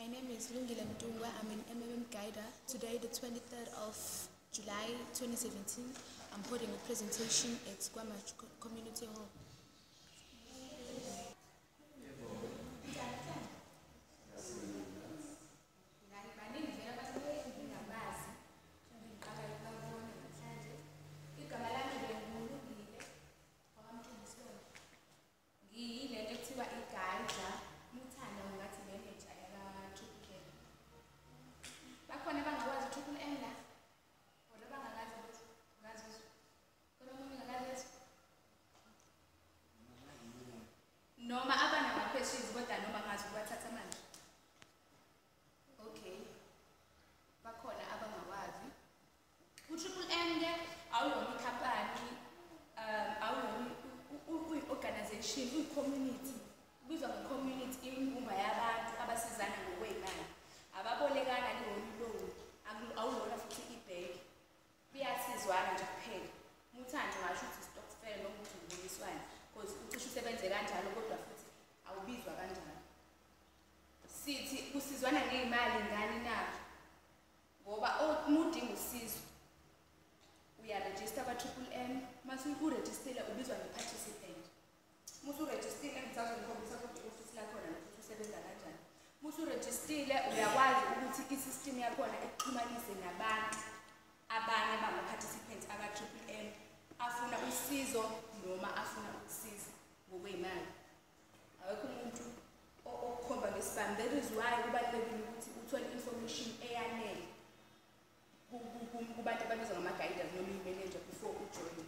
My name is Lungile Mntungwa. I'm an MMM guider. Today, the 23rd of July 2017, I'm holding a presentation at Squamish Community Hall. Noma abana ma-questions kodwa noma ngazi ukuwathatha manje. Okay. Bakhona abangawazi. U-Triple M-ke awuyona ikhampani, awuyona uyi-organization, uyi-community. Ubizwa nge-community imbumba yabantu abasizana ngokwey'mali. Ababolekana liwoni loan, awuyona futhi ibhenki. Kuyasizwana nje kuphela. Umuthando ngasho ukuthi i-stokvel noma ukuthi ubuliswane. Because ucishe usebenze kanjalo kodwa futhi awubizwa kanjalo. Sithi kusizwana ngey'mali ngani na? Ngoba umudinga usizo uyarejista kwa-Triple M, mase urejistile ubizwa nge-participant. Mase urejistile ngizazongikhombisa ukuthi i-ofisi lakhona nokuthi usebenza kanjani. Mase urejistile uyakwazi ukuthi i-system yakhona ikuxhumanise nabantu abanye bama-participants aka-Triple M afuna usizo noma afuna ukusiza ngokwey'mali. Awekho umuntu okhomba ngesibhamu. That is why kubalulekile ukuthi uthole information eyanele kubantu ababizwa ngama-guiders noma i-manager before ujoyine.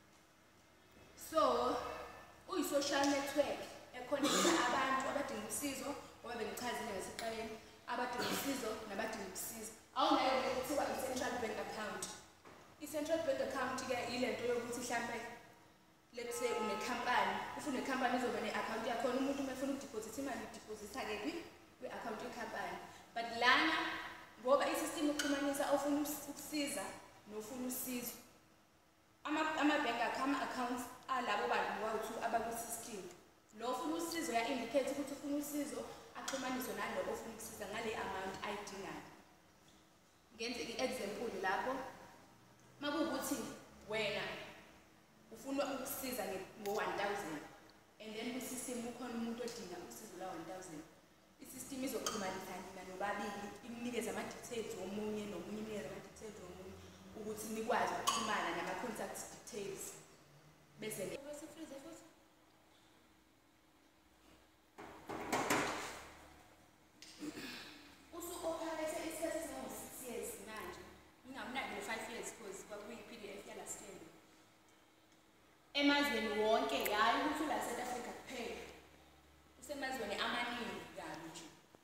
So, uyi-social network ekhonekta abantu abadinga usizo, ngoba bengichazile ngasekuqaleni, abadinga usizo nabadinga ukusiza. Awunayo le kuthiwa i-central bank account. I-central bank account-ke ilento yokuthi mhlampe let's say unekhampani, ufuna nekhampani izoba ne-account yakhona, umuntu uma efuna ukudeposita imali udeposita-ke kwi-account yekhampani. But lana ngoba i-system ixhumanisa ofuna ukusiza nofuna usizo. Ama-bank accounts alabo bantu bawu-2 abakwi-system. Lo ofuna usizo ya-indicate ukuthi ufuna usizo axhumaniswe nalo ofuna ukusiza ngale amount ayidingayo. Ngenze i-example lapho. Makuwukuthi wena ufuna ukusiza ngo-1000 and then kwi-system ukhona umuntu odinga usizo la-1000. I-system izoxhumanisa nina nobabili, imnikeze ama-details womunye nomunye, imnikeze ama-details womunye ukuthi nikwazi ukuxhumana nama-contact details. Bese usu-operate isikhathi esingango-6 years manje. Ngingamnaki le-5 years because kwakuyi-PDF yala-10. Emazweni wonke, hhayi ukuthi ula-South Africa kuphela. Usemazweni amaningi kabi nje.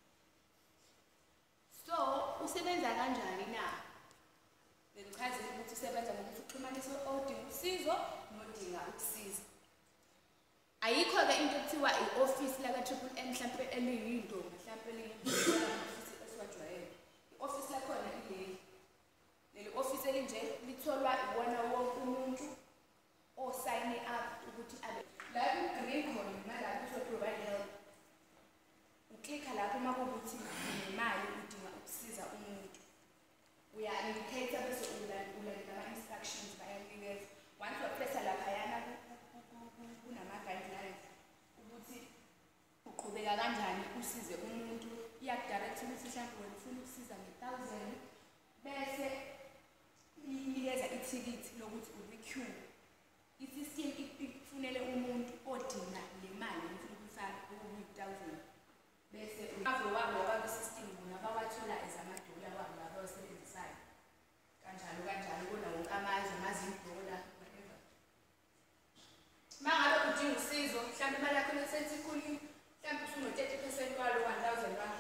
So, usebenza kanjani na? Bengichazile ukuthi usebenza ngokuthi uxhumanise odinga usizo nodinga ukusiza. Ayikho-ke into ekuthiwa i-ofisi laka-Triple M mhlampe eliyintombi, mhlampe eliyifisi esiwajwayele. I-ofisi lakhona ileli. Leli ofisi elinje litholwa iwona wonke umuntu osayine up ukuthi abe. La ku-green khona nalapho uzo-provide help. Uklikha lapho uma kuwukuthi unemali udinga ukusiza umuntu. Uya-indicate bese ulandela ama-instructions bayakunikeza. Once wapressa laphayana kunama-guidelines ukuthi uqhubeka kanjani usize umuntu. Iyakudirect ukuthi mhlawumbe wena ufuna ukusiza nge-1000 bese inikeza ithikithi lokuthi ubi-queue. I-system ifunele umuntu odinga le mali ufuna ukuyifaka okuyi-1000. Bese u-cover wabo wakwi-system bona bawathola ezamadola wabo abawasebenzisayo. Kanjalo kona wonke amazwe amazi-dollar whatever. Uma ngabe udinga usizo, mhlawumbe imali yakho nesesikhulile, mhlawumbe usuno-30% walo 1000 rand.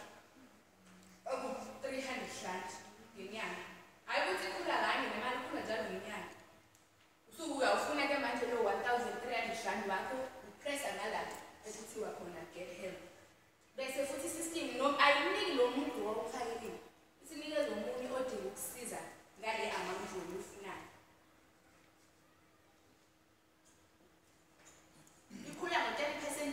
Oku-300 rand ngenyanga. Hayi ukuthi ikhula kanye nemali ikhula njalo ngenyanga. Uyawufuna-ke manje lo 1300 rand wakho, upressa nalapho ekuthiwa khona get help. Bese futhi i-system noma ayiniki lo muntu owawufakelile. Isinikeza omunye odinga ukusiza ngale amount wena ufunayo. Ikhula ngo-30%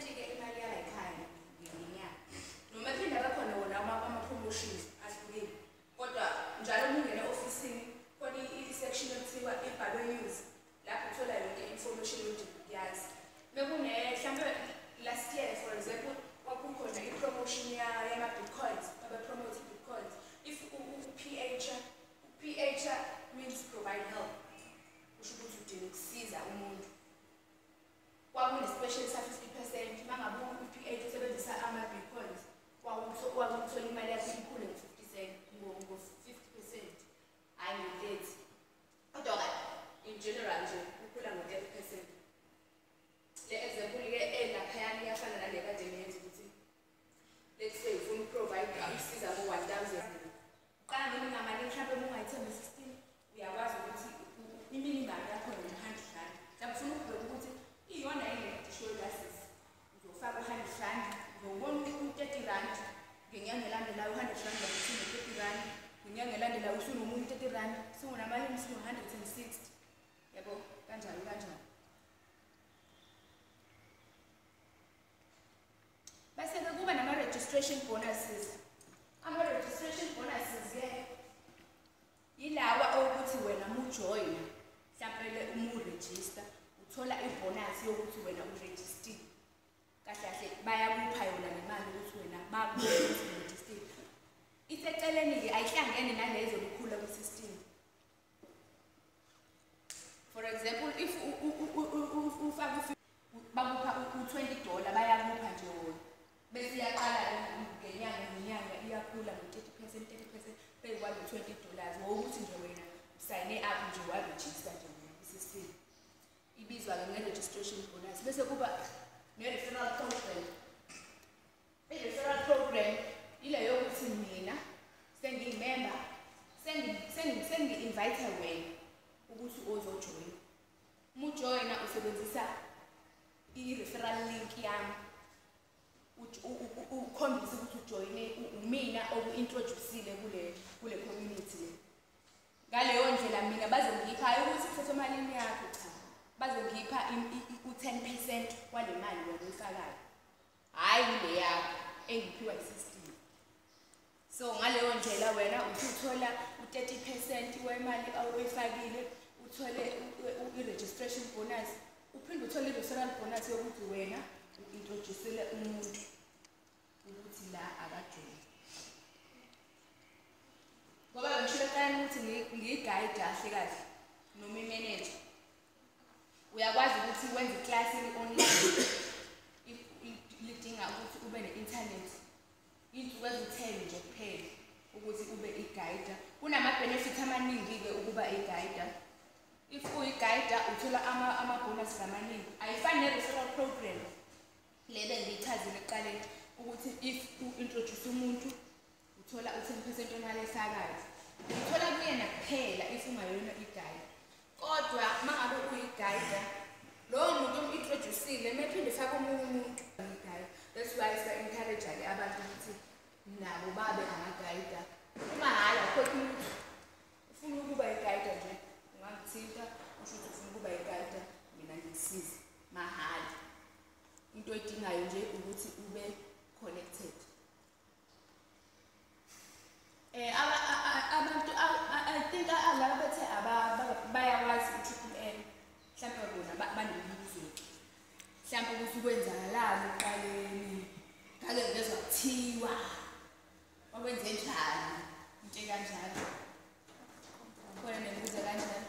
rand usuno-30 rand, ngenyanga elandela usunomunye 30 rand, sungunamalini usuno-160. Yabo, kanjalo kanjalo. Bese-ke kuba nama-registration bonuses. Ama-registration bonuses-ke yilawa okuthi wena mujoyina, mhlawumbe umurejista, uthola ibonus yokuthi wena uregister. Kahle kahle bayakupha yona le mali ukuthi wena bakuregister. Iseceleni-ke ayihlangene nalezo likhula kwi-system. For example, if ufaka bakupha u-$20 bayakupha nje wona. Bese iyaqala ngenyanga iyakhula ngo-30%, 30% bekwalo $20 ngokuthi nje wena usayine up nje waregister nje wena kwi-system. Ibizwa-ke nge-registration bonus. Bese kuba ne-referral program. I-referral program ile yokuthi mina sengiyimember, sengi-invite wena ukuthi ozojoyina. Mujoyina usebenzisa i-referral link yami. Ukhombisa ukuthi ujoyine umina oku-introduceile kule community le. Ngaleyo ndlela mina bazongipha ukuthi kuthatha emalini yakho cha. Bazongipha u-10% wale mali wena oyifakayo. Hayi le yakho engiphiwa i-system. So ngaleyo ndlela wena uthola u-30% wemali oyifakile, uthole i-registration bonus, uphinde uthole i-referral bonus yokuthi wena u-introduceile umuntu ukuthi la akajoyine. Ngoba ngishilo kanye ukuthi ngiyiguide kahle kahle noma i-manager. Uyakwazi ukuthi wenze iclass online lidinga ukuthi ube ne-internet. Insuku ezi-10 nje kuphela ukuthi ube i-guider. Kunama-benefit amaningi-ke ukuba i-guider. If uyi-guider uthola ama-bonus amaningi. Ayifani ne-referral program. Le bengiyichazile ekuqaleni ukuthi if u-introduce umuntu uthola u-10% wemali efakayo. Uthola kuyena kuphela if ungayona i-guider. Kodwa mangabe uyi-guider, lowo muntu omu-introduceile mephinde faka omunye umuntu i-guider. That's why siya-encourage-ke abantu ukuthi nabo babe ama-guider. Uma hhayi akukho umuntu ufuna ukuba i-guider nje, ungangithinta usho ukuthi ufuna ukuba i-guider, mina ngikusize mahhala. Into edingayo nje ukuthi ube connected. Abantu I think laba bethe bayakwazi u-triple M, mhlawumbe bona banembuzo. Mhlawumbe ukuthi kwenzakalani eqaleni, ngake ngezwa kuthiwa wakwenze njani, into kanjalo. Khona nembuzo kanjalo.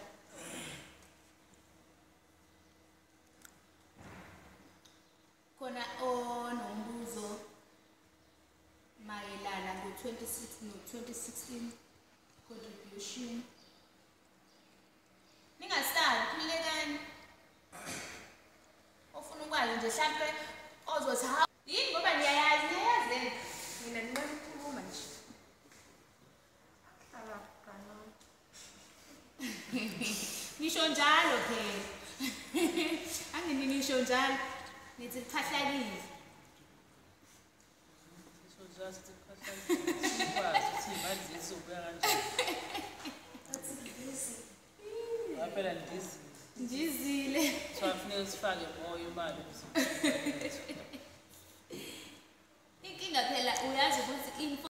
Khona onombuzo mayelana ngo-2016 contribution. Ningasabi khulekani. Ofuna ukwazi nje mhlawumbe ozothi ha yini ngoba niyayazi mina ninakukhuluma nje. Nisho njalo phela. Angini nisho njalo. Nithi phahlakile. Just phahlakile. Sikwazi ukuthi imali zizobuya kanjani. Phela ndizile. Ndizile. So afanele sifake more imali ukuthi